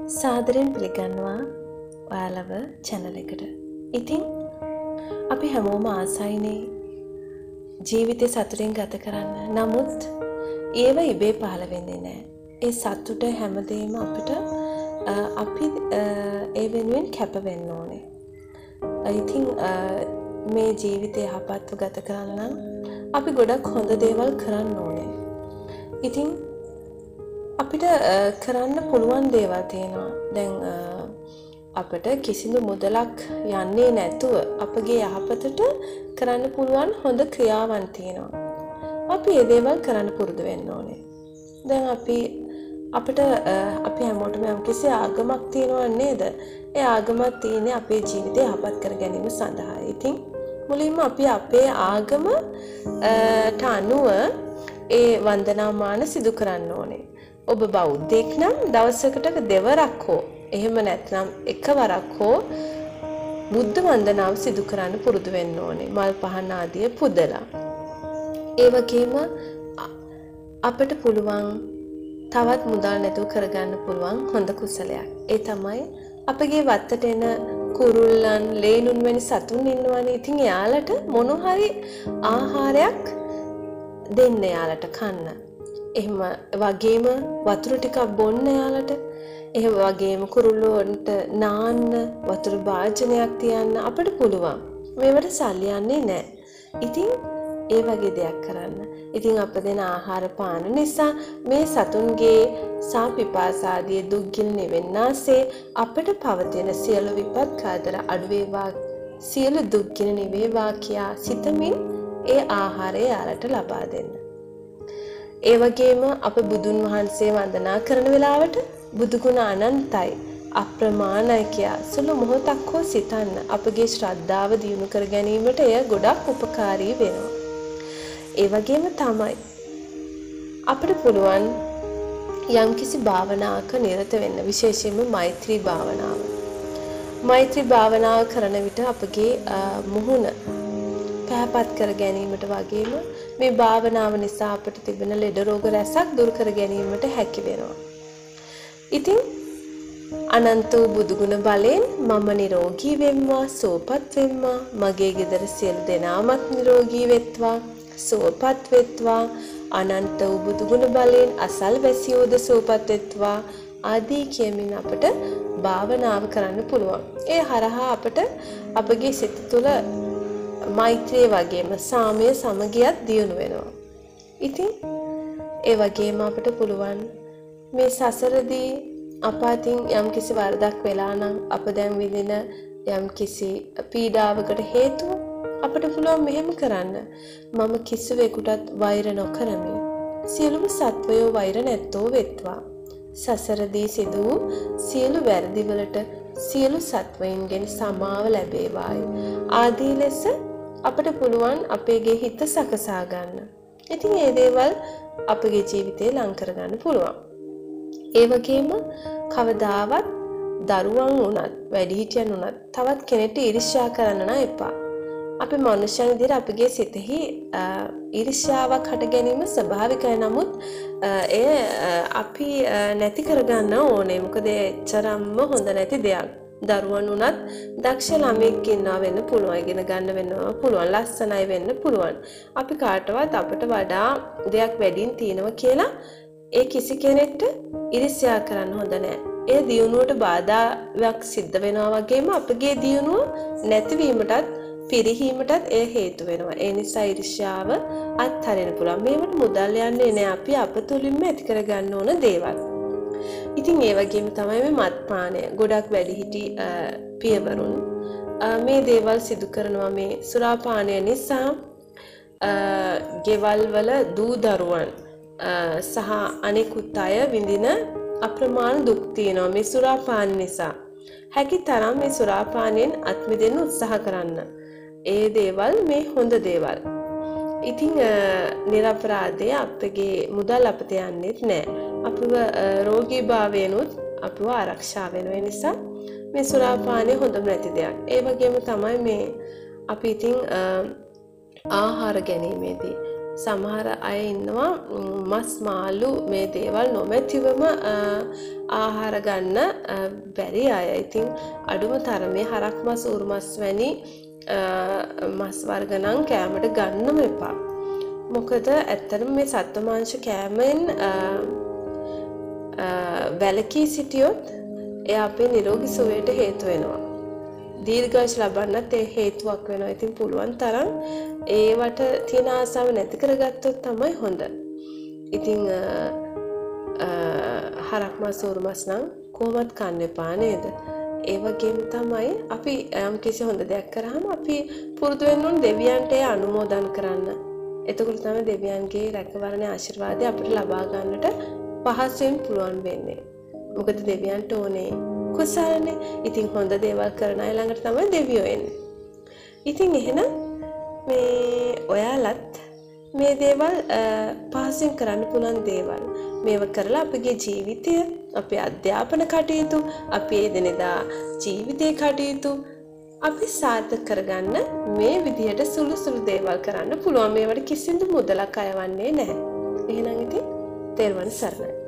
සාදරයෙන් පිළිගන්නවා ඔයාලව channel එකට. ඉතින් අපි හැමෝම ආසයිනේ ජීවිතේ සතුටින් ගත කරන්න. නමුත් ඒව ඉබේ පහළ වෙන්නේ නැහැ. ඒ සතුට හැමදේම අපිට අපි ඒ වෙනුවෙන් කැප වෙන්න ඕනේ. ඉතින් මේ ජීවිතේ යහපත්ව ගත කරන්න නම් අපි ගොඩක් හොඳ දේවල් කරන්න ඕනේ. ඉතින් අපිට කරන්න පුළුවන් දේවල් තියෙනවා. දැන් අපිට කිසිදු මුදලක් යන්නේ නැතුව අපගේ යහපතට කරන්න පුළුවන් හොඳ ක්‍රියාවන් තියෙනවා. අපි ඒ දේවල් කරන්න පුරුදු වෙන්න ඕනේ. දැන් අපිට අපි හැමෝටම යම්කිසි ආගමක් තියෙනවා නේද? ඒ ආගමක් තියෙන්නේ අපේ ජීවිතය යහපත් කර ගැනීම සඳහා. ඉතින් මුලින්ම අපි අපේ ආගමට අනුව ඒ වන්දනාමාන සිදු කරන්න ඕනේ. ඔබ බෞද්ධයෙක් නම් දවසකට දෙවරක් හෝ එහෙම නැත්නම් එකවරක් හෝ බුද්ධ වන්දනාව සිදු කරන්න පුරුදු වෙන්න ඕනේ. මල් පහන් ආදිය පුදලා. ඒ වගේම අපිට පුළුවන් තවත් මුදල් නැතුව කරගන්න පුළුවන් හොඳ කුසලයක්. ඒ තමයි අපගේ වත්තට එන කුරුල්ලන්, ලේනුන් වැනි සතුන් ඉන්නවනේ. ඉතින් එයාලට මොන හරි ආහාරයක් දෙන්න එයාලට කන්න. එහෙම වගේම වතුර ටිකක් බොන්න යාලට. එහෙම වගේම කුරුල්ලන්ට නාන්න වතුර භාජනයක් තියන්න අපිට පුළුවන්. මේවට සල්ලි යන්නේ නැහැ. ඉතින් ඒ වගේ දෙයක් කරන්න. ඉතින් අප දෙන ආහාර පාන නිසා මේ සතුන්ගේ සාපිපාසාදී දුක්ගින් නිවෙන්නාසේ අපිට පවතින සියලු විපත් කාදර අඩු වේවා, සියලු දුක්ගින් නිවේවා කියා සිතමින් ඒ ආහාරය යාලට ලබා දෙන්න. ඒ වගේම අප බුදුන් වහන්සේ වන්දනා කරන වෙලාවට බුදු ගුණ අනන්තයි අප්‍රමාණයි කියා සුළු මොහොතක් හෝ සිතන්න. අපගේ ශ්‍රද්ධාව දියුණු කර ගැනීමට එය ගොඩක් උපකාරී වෙනවා. ඒ වගේම තමයි අපිට පුළුවන් යම්කිසි භාවනාවක නිරත වෙන්න, විශේෂයෙන්ම මෛත්‍රී භාවනාව. මෛත්‍රී භාවනාව කරන විට අපගේ මුහුණ පැහැපත් කර ගැනීමට වගේම මේ භාවනාව නිසා අපට තිබෙන ලෙඩ රෝග රැසක් දුරු කර ගැනීමට හැකි වෙනවා. ඉතින් අනන්ත වූ බුදුගුණ බලෙන් මම නිරෝගී වෙම්වා, සුවපත් වෙම්වා, මගේ ගෙදර සියලු දෙනාමත් නිරෝගී වෙත්වා, සුවපත් වෙත්වා, අනන්ත වූ බුදුගුණ බලෙන් අසල්වැසියෝද සුවපත් වෙත්වා ආදී කියමින් අපට භාවනාව කරන්න පුළුවන්. ඒ හරහා අපට අපගේ සිත තුළ මෛත්‍රිය වගේම සාමය සමගියත් දියුණු වෙනවා. ඉතින් ඒ වගේම අපිට පුළුවන් මේ සසරදී අප අතින් යම්කිසි වරදක් වෙලා නම් අප දැන් විඳින යම්කිසි පීඩාවකට හේතුව අපිට පුළුවන් මෙහෙම කරන්න. මම කිසිවෙකුටත් වෛර නොකරමි. සියලුම සත්වයෝ වෛර නැත්තෝ වෙත්වා. සසරදී සිදු වූ සියලු වැරදිවලට සියලු සත්වයින්ගෙන් සමාව ලැබේවායි. ආදී ලෙස අපිට පුළුවන් අපේගේ හිත සකසා ගන්න. ඉතින් මේ දේවල් අපගේ ජීවිතේ ලං කරගන්න පුළුවන්. ඒ වගේම කවදාවත් දරුවන් වුණත්, වැඩිහිටියන් වුණත් තවත් කෙනෙක්ට ඊර්ෂ්‍යා කරන්න නම් එපා. අපි මනුෂ්‍යයන් විදිහට අපගේ සිතෙහි ඊර්ෂ්‍යාවක් හට ගැනීම ස්වභාවිකයි. නමුත් අපි නැති කරගන්න ඕනේ. මොකද එච්චරම්ම හොඳ නැති දෙයක්. දරුවන් උනත් දක්ෂ ළමෙක් ඉන්නවා වෙන්න පුළුවන්, ඉගෙන ගන්න වෙනවා පුළුවන්, ලස්සනයි වෙන්න පුළුවන්. අපි කාටවත් අපට වඩා දෙයක් වැඩින් තියෙනවා කියලා ඒ කිසි කෙනෙක්ට ඊර්ෂ්‍යා කරන්න හොඳ නැහැ. ඒ දියුණුවට බාධාවක් සිද්ධ වෙනවා වගේම අපගේ දියුණුව නැතිවීමටත් පිරිහීමටත් එය හේතු වෙනවා. ඒ නිසා ඊර්ෂ්‍යාව අත්හරින්න පුළුවන්. මේවට මුදල් යන්නේ නැහැ. අපි අපතුලින්ම ඇති කරගන්න ඕන දේවල්. ඉතින් ඒ වගේම තමයි මේ මත්පානය. ගොඩක් වැඩිහිටි පියවරුන් මේ දේවල් සිදු කරනවා. මේ සුරාපානය නිසා ගෙවල් වල දූ දරුවන් සහ අනෙකුත් අය විඳින අප්‍රමාණ දුක් තියෙනවා මේ සුරාපාන නිසා. හැකි තරම් මේ සුරාපානයෙන් අත් මිදෙන්න උත්සාහ කරන්න. ඒ දේවල් මේ හොඳ දේවල්. ඉතින් නිරපරාධය අපගේ මුදල් අපත යන්නේත් නැහැ. අපිව රෝගීභාවයෙන්ුත් අපිව ආරක්ෂා වෙන නිසා මේ සුරාපානය හොඳම නැති දෙයක්. ඒ වගේම තමයි මේ අපි ඉතින් ආහාර ගැනීමේදී සමහර අය ඉන්නවා මස් මාළු මේ දේවල් නොමැතිවම ආහාර ගන්න බැරි අය. ඉතින් අඩුම තරමේ හරක් මස් ඌරු මස් වැනි මස් වර්ග නම් කෑමට ගන්නම එපා. මොකද ඇත්තටම මේ සත්ව මාංශ කෑමෙන් වැළකී සිටියොත් එය අපේ නිරෝගී සුවයට හේතු වෙනවා. දීර්ඝායුෂ ලබන්නත් ඒ හේතුවක් වෙනවා. ඉතින් පුළුවන් තරම් ඒවට තියෙන ආසාව නැති කරගත්තොත් තමයි හොඳ. ඉතින් හරක් මස් ඌරු මස් නම් කොහොමත් කන්න එපා නේද? ඒ වගේම තමයි අපි කිසි හොඳ දෙයක් කරාම අපි පුරුදු වෙන්න ඕන දෙවියන්ට ඒ අනුමෝදන් කරන්න. එතකොට තමයි දෙවියන්ගේ රැකවරණයේ ආශිර්වාදය අපිට ලබා ගන්නට පහසුවෙන් පුළුවන් වෙන්නේ. මොකද දෙවියන්ට ඕනේ කුසලනේ. ඉතින් හොඳ දේවල් කරන අය ළඟට තමයි දෙවියෝ එන්නේ. ඉතින් එහෙනම් මේ ඔයාලත් මේ දේවල් පහසුවෙන් කරන්න පුළුවන් දේවල් මේව කරලා අපගේ ජීවිතය, අපේ අධ්‍යාපන කටයුතු, අපේ එදිනෙදා ජීවිතේ කටයුතු අපි සාර්ථක කරගන්න මේ විදිහට සුළු සුළු දේවල් කරන්න පුළුවන්. මේවට කිසිදු මුදලක් අයවන්නේ නැහැ. එහෙනම් ඉතින් තෙරුවන් සරණයි.